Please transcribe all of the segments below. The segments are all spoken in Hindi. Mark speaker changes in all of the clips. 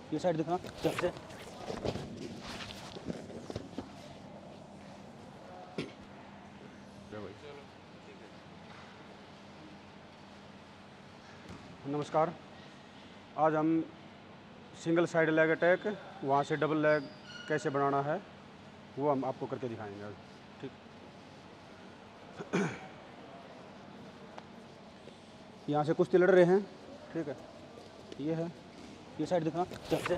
Speaker 1: ये साइड दिखा चलते। नमस्कार, आज हम सिंगल साइड लेग अटैक वहाँ से डबल लेग कैसे बनाना है वो हम आपको करके दिखाएंगे आज। ठीक, यहाँ से कुश्ती लड़ रहे हैं। ठीक है, ये है, ये साइड दिखा चलते।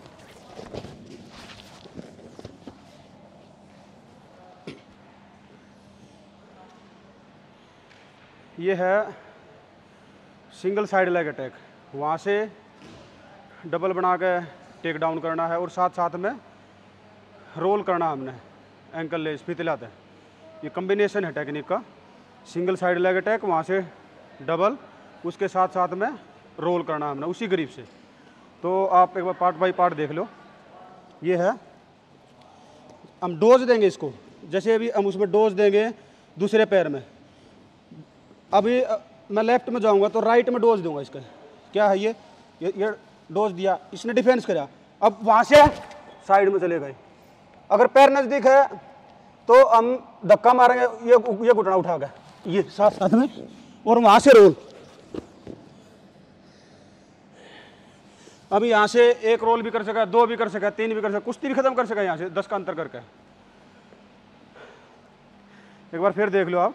Speaker 1: ये है सिंगल साइड लेग अटैक, वहाँ से डबल बना के टेक डाउन करना है और साथ साथ में रोल करना हमने एंकल लेस फितलाते। ये कॉम्बिनेशन है टेक्निक का, सिंगल साइड लेग अटैक वहाँ से डबल, उसके साथ साथ में रोल करना हमने उसी ग्रिप से। तो आप एक बार पार्ट बाई पार्ट देख लो। ये है, हम डोज देंगे इसको, जैसे अभी हम उसमें डोज देंगे दूसरे पैर में। अभी मैं लेफ्ट में जाऊंगा तो राइट में डोज दूंगा इसका। क्या है ये डोज दिया, इसने डिफेंस करा, अब वहाँ से साइड में चले गए। अगर पैर नज़दीक है तो हम धक्का मारेंगे, ये घुटना उठा गया, ये साथ साथ में, और वहाँ से रोल। अभी यहाँ से एक रोल भी कर सका, दो भी कर सका, तीन भी कर सका, कुश्ती भी खत्म कर सका यहाँ से 10 का अंतर करके। एक बार फिर देख लो आप,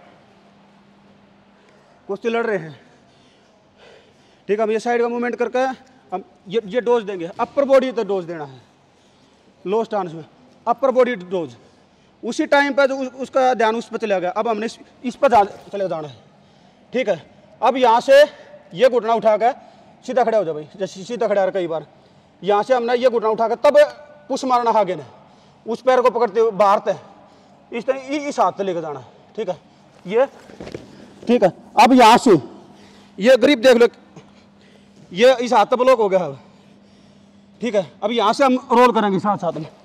Speaker 1: कुश्ती लड़ रहे हैं। ठीक है, हम ये साइड का मूवमेंट करके हम ये डोज देंगे। अपर बॉडी तो डोज देना है, लो स्टांस में अपर बॉडी डोज। उसी टाइम पर जो उसका ध्यान उस पर चला गया, अब हमने इस पर चले जाना है। ठीक है, अब यहाँ से ये घुटना उठा कर सीधा खड़ा हो जाओ भाई, जैसे सीधा खड़ा है कई बार। यहाँ से हमने ये घुटना उठा कर तब पुश मारना आगे ने, उस पैर को पकड़ते हुए बाहर तक इस तरह इस हाथ से लेकर जाना है। ठीक है, ये ठीक है। अब यहाँ से ये ग्रिप देख लो, ये इस हाथ तक ब्लॉक हो गया है। ठीक है, अब यहाँ से हम रोल करेंगे साथ साथ में।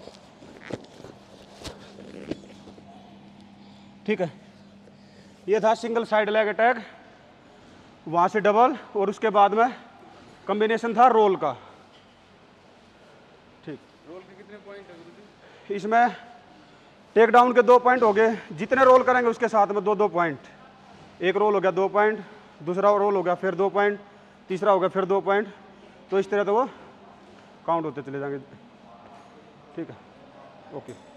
Speaker 1: ठीक है, ये था सिंगल साइड लेग अटैक, वहाँ से डबल, और उसके बाद में कॉम्बिनेशन था रोल का। ठीक, रोल के कितने पॉइंट है गुरुजी? इसमें टेक डाउन के 2 पॉइंट हो गए, जितने रोल करेंगे उसके साथ में 2-2 पॉइंट। एक रोल हो गया 2 पॉइंट, दूसरा रोल हो गया फिर 2 पॉइंट, तीसरा हो गया फिर 2 पॉइंट, तो इस तरह तो वो काउंट होते चले जाएंगे। ठीक है, ओके।